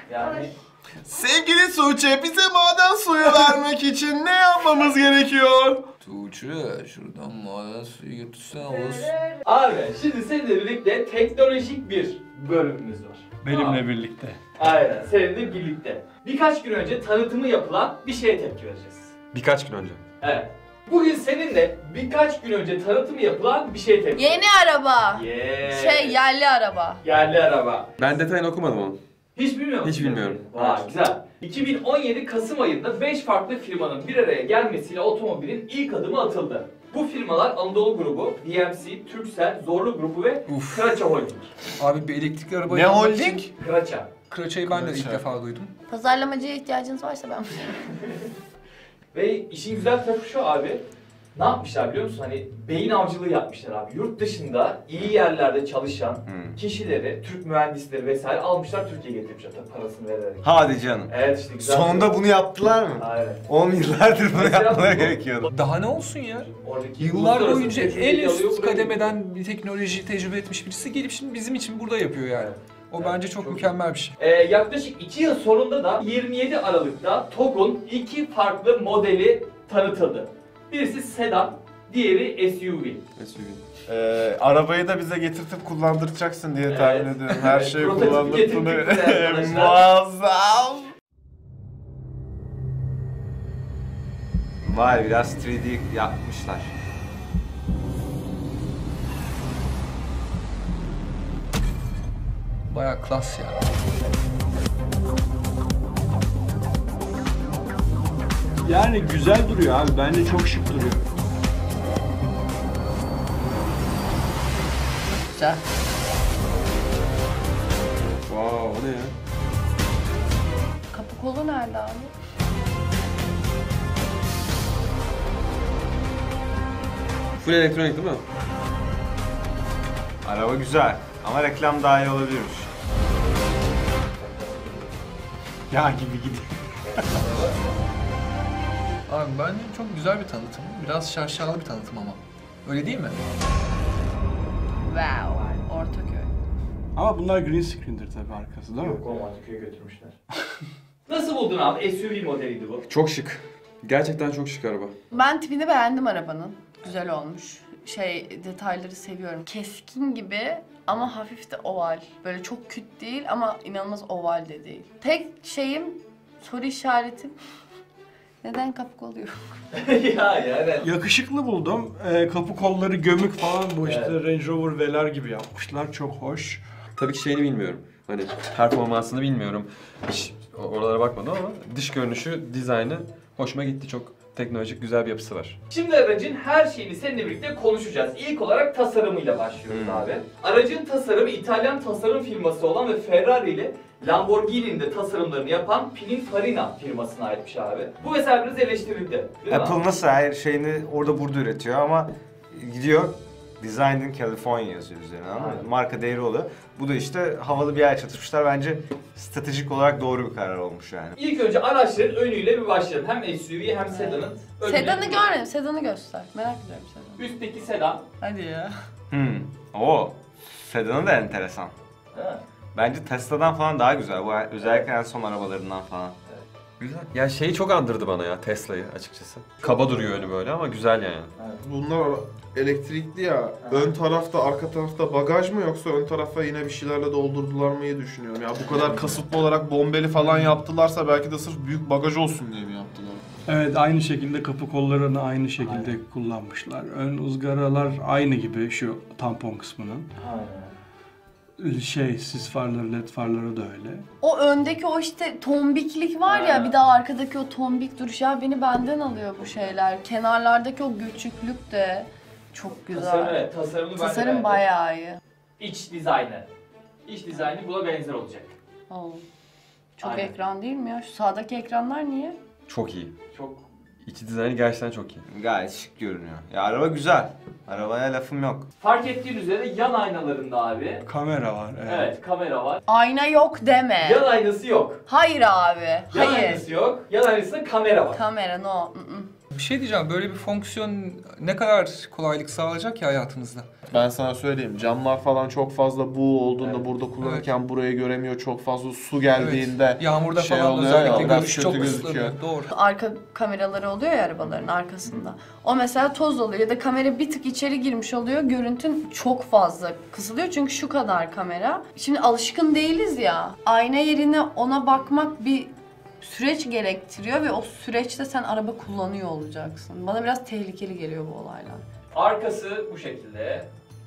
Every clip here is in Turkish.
Yani... Sevgili Tuğçe, bize maden suyu vermek için ne yapmamız gerekiyor? Tuğçe, şuradan maden suyu götürsen olsun. Abi şimdi seninle birlikte teknolojik bir bölümümüz var. Benimle birlikte. Aynen, seninle birlikte. Birkaç gün önce tanıtımı yapılan bir şeye tepki vereceğiz. Birkaç gün önce. Evet. Bugün seninle birkaç gün önce tanıtımı yapılan bir şeye tepki Yeni araba. Yerli araba. Yerli araba. Ben detayını okumadım onu. Hiç bilmiyor musun? Hiç bilmiyorum. Vay güzel. 2017 Kasım ayında 5 farklı firmanın bir araya gelmesiyle otomobilin ilk adımı atıldı. Bu firmalar Anadolu Grubu, DMC, Turkcell, Zorlu Grubu ve Kıraça Holding. Abi bir elektrikli araba Ne holding? Kıraça. Kıraçayı ben de ilk Kıraça. defa duydum. Pazarlamacıya ihtiyacınız varsa ben Ve işin güzel tarafı şu abi. Ne yapmışlar biliyor musun? Hani beyin avcılığı yapmışlar abi. Yurt dışında iyi yerlerde çalışan kişileri, Türk mühendisleri vesaire almışlar Türkiye'ye getirmişler tabii parasını vererek. Hadi canım. Evet işte güzel. Sonunda bunu yaptılar mı? Aynen. 10 yıllardır bunu Mesela yapmaları bu- gerekiyordu. Daha ne olsun ya? Oradaki Yıllar uluslararası boyunca tecrübeyi en alıyor, üst buraya kademeden bir teknoloji tecrübe etmiş birisi gelip şimdi bizim için burada yapıyor yani. O Evet, bence çok çok mükemmel bir şey. Yaklaşık 2 yıl sonunda da 27 Aralık'ta TOG'un 2 farklı modeli tanıtıldı. Birisi sedan, diğeri SUV. Arabayı da bize getirtip kullandıracaksın diye tahmin Evet. ediyorum. Her şeyi Prototipi kullandırdığını. getirdik bize arkadaşlar. Muazzam. Vay biraz 3D yapmışlar. Baya klas ya. Yani güzel duruyor abi. Bence çok şık duruyor. Güzel. Wow, o ne ya? Kapı kolu nerede abi? Full elektronik değil mi? Araba güzel ama reklam daha iyi olabilirmiş. Ya gibi gidiyor. Abi bence çok güzel bir tanıtım. Biraz şaşalı bir tanıtım ama. Öyle değil mi? Wow. Ortaköy. Ama bunlar green screen'dir tabii arkası değil mi? Yok olmadı köye götürmüşler. Nasıl buldun abi? SUV modeliydi bu. Çok şık. Gerçekten çok şık araba. Ben tipini beğendim arabanın. Güzel olmuş. Detayları seviyorum. Keskin gibi ama hafif de oval. Böyle çok küt değil ama inanılmaz oval de değil. Tek şeyim, soru işaretim. Neden kapı kolu yok? ya yani. Yakışıklı buldum. Kapı kolları gömük falan bu işte Evet. Range Rover Velar gibi yapmışlar. Çok hoş. Tabii ki şeyini bilmiyorum. Hani performansını bilmiyorum. Hiç oralara bakmadım ama dış görünüşü, dizaynı hoşuma gitti. Çok teknolojik, güzel bir yapısı var. Şimdi aracın her şeyini seninle birlikte konuşacağız. İlk olarak tasarımıyla başlıyoruz abi. Aracın tasarımı İtalyan tasarım firması olan ve Ferrari ile Lamborghini'nin de tasarımlarını yapan Pininfarina firmasına aitmiş abi. Bu eser biraz eleştirildi. Değil mi? Apple nasıl her şeyini orada burada üretiyor ama gidiyor Designed in California yazıyor üzerine ama Aynen. marka değeri oluyor. Bu da işte havalı bir yer çatışmışlar. Bence stratejik olarak doğru bir karar olmuş yani. İlk önce araçların önüyle bir başlayalım. Hem SUV hem sedanın önüne. Sedanı görmedim. Sedanı göster. Merak ediyorum sedanı. Üstteki sedan. Hadi ya. Oo. Sedanı da enteresan. Ha. Bence Tesla'dan falan daha güzel. Bu özellikle en son arabalarından falan. Güzel. Ya şeyi çok andırdı bana ya Tesla'yı açıkçası. Kaba duruyor önü böyle ama güzel yani. Bunlar elektrikli ya. Ön tarafta, arka tarafta bagaj mı yoksa ön tarafa yine bir şeylerle doldurdular mıyı düşünüyorum. Ya bu kadar kasıtlı olarak bombeli falan yaptılarsa belki de sırf büyük bagaj olsun diye mi yaptılar? Evet, aynı şekilde kapı kollarını aynı şekilde kullanmışlar. Ön ızgaralar aynı gibi şu tampon kısmının. Aynen. Sis farları, led farları da öyle. O öndeki o işte tombiklik var ya, bir de arkadaki o tombik duruş ya, beni benden alıyor bu şeyler. Kenarlardaki o göçüklük de çok güzel. Tasarım, evet, tasarımını ben de Tasarım beğendim. bayağı iyi. İç dizaynı. İç dizaynı buna benzer olacak. Oo. Çok Aynen. ekran değil mi ya? Şu sağdaki ekranlar niye? Çok iyi. Çok İçi dizaynı gerçekten çok iyi. Gayet şık görünüyor. Ya araba güzel. Arabaya lafım yok. fark ettiğin üzere yan aynalarında abi. Kamera var. Evet, kamera var. Ayna yok deme. Yan aynası yok. Hayır abi. Yan Hayır. aynası yok. Yan aynasında kamera var. Kamera no. Bir şey diyeceğim, böyle bir fonksiyon ne kadar kolaylık sağlayacak ki hayatımızda? Ben sana söyleyeyim, camlar falan çok fazla buğu olduğunda Evet. burada kullanırken burayı göremiyor. Çok fazla su geldiğinde Evet. Yağmurda şey falan oluyor ya, özellikle biraz görüş kötü çok gözüküyor. ıslanıyor. Doğru. Arka kameraları oluyor ya arabaların arkasında. O mesela toz oluyor ya da kamera bir tık içeri girmiş oluyor. Görüntün çok fazla kısılıyor çünkü şu kadar kamera. Şimdi alışkın değiliz ya. Ayna yerine ona bakmak bir süreç gerektiriyor ve o süreçte sen araba kullanıyor olacaksın. Bana biraz tehlikeli geliyor bu olaylar. Arkası bu şekilde.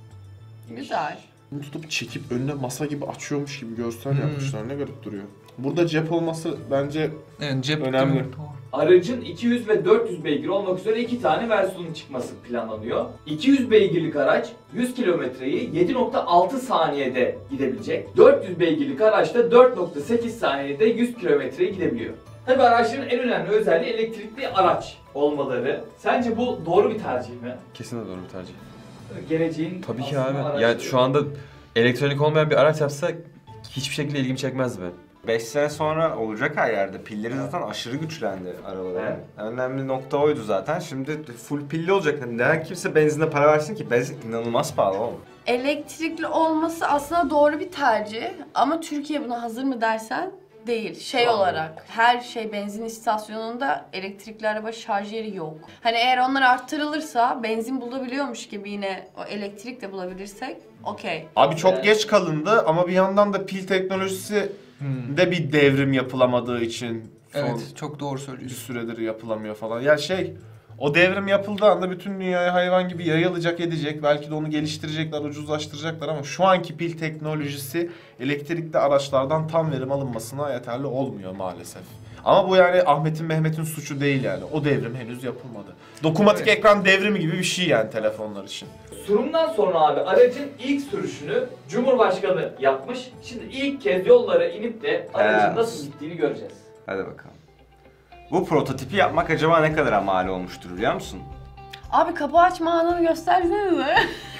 Güzel. Bunu tutup çekip önüne masa gibi açıyormuş gibi görsel yapmışlar. Ne garip duruyor. Burada cep olması bence Evet, cep Önemli. değil mi? Doğru. Aracın 200 ve 400 beygir olmak üzere 2 tane versiyonun çıkması planlanıyor. 200 beygirlik araç 100 kilometreyi 7.6 saniyede gidebilecek. 400 beygirlik araç da 4.8 saniyede 100 kilometreyi gidebiliyor. Tabii araçların en önemli özelliği elektrikli araç olmaları. Sence bu doğru bir tercih mi? Kesinlikle doğru bir tercih. Geleceğin Tabii ki aslında abi. araçları. Yani şu anda elektronik olmayan bir araç yapsa hiçbir şekilde ilgimi çekmezdi benim. 5 sene sonra olacak her yerde. Pilleri zaten aşırı güçlendi arabaların. Evet. Önemli nokta oydu zaten. Şimdi full pilli olacak. Neden kimse benzine para versin ki? Benzin inanılmaz pahalı oğlum. Elektrikli olması aslında doğru bir tercih ama Türkiye buna hazır mı dersen değil. Şey Tamam. olarak her şey benzin istasyonunda elektrikli araba şarj yeri yok. Hani eğer onlar arttırılırsa benzin bulabiliyormuş gibi yine o elektrik de bulabilirsek okey. abi çok Evet. geç kalındı ama bir yandan da pil teknolojisi de bir devrim yapılamadığı için son Evet, çok doğru bir söylüyorsun. süredir yapılamıyor falan. Ya şey, o devrim yapıldığı anda bütün dünyaya hayvan gibi yayılacak edecek. Belki de onu geliştirecekler, ucuzlaştıracaklar ama şu anki pil teknolojisi elektrikli araçlardan tam verim alınmasına yeterli olmuyor maalesef. Ama bu yani Ahmet'in Mehmet'in suçu değil yani. O devrim henüz yapılmadı. Dokunmatik Evet. ekran devrimi gibi bir şey yani telefonlar için. Sunumdan sonra abi aracın ilk sürüşünü Cumhurbaşkanı yapmış. Şimdi ilk kez yollara inip de aracın nasıl gittiğini göreceğiz. Hadi bakalım. Bu prototipi yapmak acaba ne kadar mal olmuştur biliyor musun? Abi kapı açma anını göstersenize.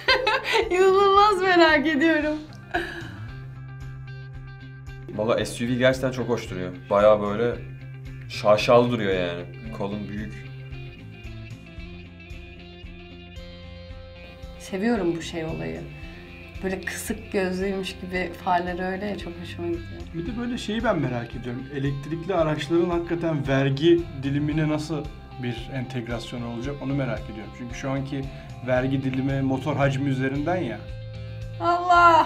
İnanılmaz merak ediyorum. Valla SUV gerçekten çok hoş duruyor. Bayağı böyle şaşalı duruyor yani. Kolun büyük. Seviyorum bu şey olayı. Böyle kısık gözlüymüş gibi farları öyle ya, çok hoşuma gidiyor. Bir de böyle şeyi ben merak ediyorum. Elektrikli araçların hakikaten vergi dilimine nasıl bir entegrasyon olacak onu merak ediyorum. Çünkü şu anki vergi dilimi motor hacmi üzerinden ya. Allah!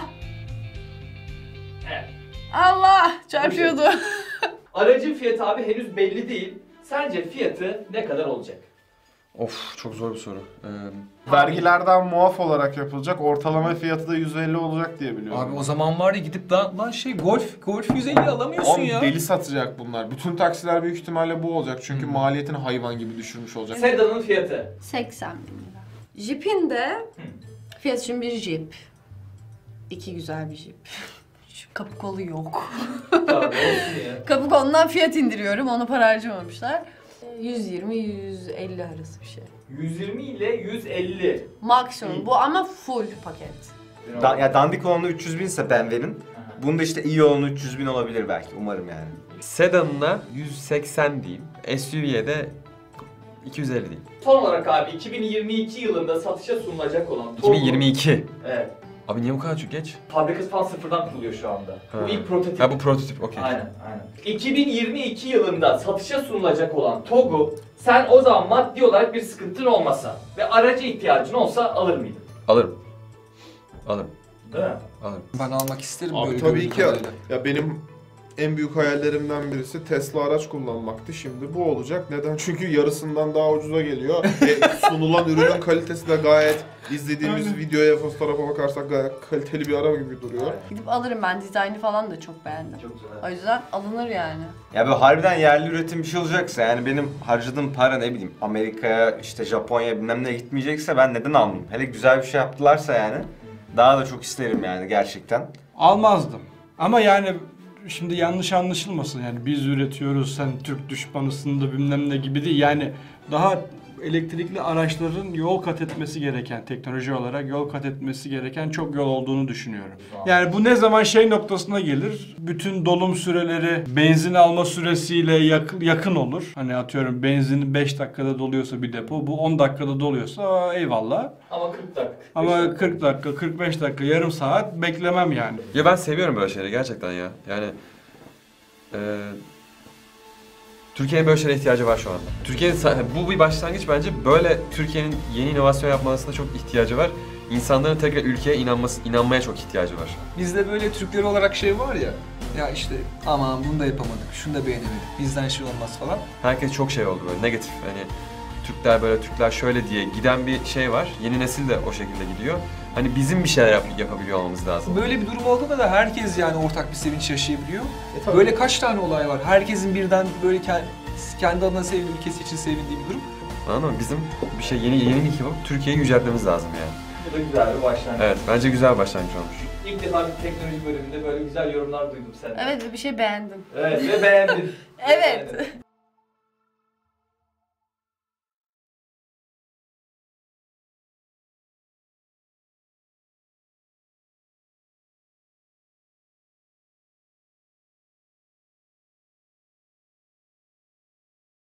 Evet. Allah! Çarpıyordu. Aracın fiyatı abi henüz belli değil. Sence fiyatı ne kadar olacak? Of çok zor bir soru. Vergilerden muaf olarak yapılacak. Ortalama fiyatı da 150 olacak diye biliyorum. Abi o zaman var ya gidip lan şey Golf 150 alamıyorsun Oğlum ya. deli satacak bunlar. Bütün taksiler büyük ihtimalle bu olacak. Çünkü maliyetini hayvan gibi düşürmüş olacak. Sedan'ın fiyatı. 80 bin lira. Jeep'in de fiyat için bir Jeep. İki güzel bir Jeep. Şu kapı kolu yok. Tabii olsun ya. Kapı kolundan fiyat indiriyorum. Ona para harcamamışlar. 120-150 arası bir şey. 120 ile 150. Maksimum. Bu ama full paket. Ya dandik olanı 300 binse BMW'nin. Bunda işte iyi olanı 300 bin olabilir belki. Umarım yani. Sedan'ına 180 diyeyim. SUV'ye de 250 diyeyim. Son olarak abi 2022 yılında satışa sunulacak olan Togg. 2022. Evet. Abi niye bu kadar çok geç? Fabrikası falan sıfırdan kuruluyor şu anda. Bu Ha. ilk prototip. Ha bu prototip okey. Aynen. 2022 yılında satışa sunulacak olan Togg'u sen o zaman maddi olarak bir sıkıntın olmasa ve araca ihtiyacın olsa alır mıydın? Alırım. Alırım. Değil mi? Alırım. Ben almak isterim Abi böyle tabii gördüğüm ki kadarıyla. ya benim en büyük hayallerimden birisi Tesla araç kullanmaktı. Şimdi bu olacak. Neden? Çünkü yarısından daha ucuza geliyor. Sunulan ürünün kalitesi de gayet izlediğimiz videoya, fotoğrafa bakarsak gayet kaliteli bir araba gibi duruyor. Gidip alırım ben. Dizaynı falan da çok beğendim. Çok güzel. O yüzden alınır yani. Ya böyle harbiden yerli üretim bir şey olacaksa yani benim harcadığım para ne bileyim Amerika'ya işte Japonya'ya bilmem ne gitmeyecekse ben neden almayayım? Hele güzel bir şey yaptılarsa yani daha da çok isterim yani gerçekten. Almazdım. Ama yani şimdi yanlış anlaşılmasın yani biz üretiyoruz sen Türk düşmanısın da bilmem ne gibi değil. Yani daha elektrikli araçların yol kat etmesi gereken, teknoloji olarak yol kat etmesi gereken çok yol olduğunu düşünüyorum. Yani bu ne zaman şey noktasına gelir, bütün dolum süreleri benzin alma süresiyle yakın olur. Hani atıyorum benzin 5 dakikada doluyorsa bir depo, bu 10 dakikada doluyorsa eyvallah. Ama 40 dakika. Ama 40 dakika, 45 dakika, yarım saat beklemem yani. Ya ben seviyorum böyle şeyleri gerçekten ya. Yani Türkiye'nin böyle şeylere ihtiyacı var şu anda. Türkiye'nin bu bir başlangıç bence. Böyle Türkiye'nin yeni inovasyon yapmasına çok ihtiyacı var. İnsanların tekrar ülkeye inanmaya çok ihtiyacı var. Bizde böyle Türkler olarak şey var ya, ya işte aman bunu da yapamadık, şunu da beğenemedik, bizden şey olmaz falan. Herkes çok şey oldu böyle negatif. Hani Türkler şöyle diye giden bir şey var. Yeni nesil de o şekilde gidiyor. Hani bizim bir şeyler yapabiliyor olmamız lazım. Böyle bir durum olduğunda da herkes yani ortak bir sevinç yaşayabiliyor. Böyle kaç tane olay var? Herkesin birden böyle kendi adına sevdiği, ülkesi için sevindiği bir durum. Anladın mı? Bizim bir şey yenilik yapıp Türkiye'yi yüceltmemiz lazım yani. Bu da güzel bir başlangıç. Evet, bence güzel bir başlangıç olmuş. İlk defa bir teknoloji bölümünde böyle güzel yorumlar duydum senden. Evet, bir şey beğendim. Evet ve beğendin. Evet.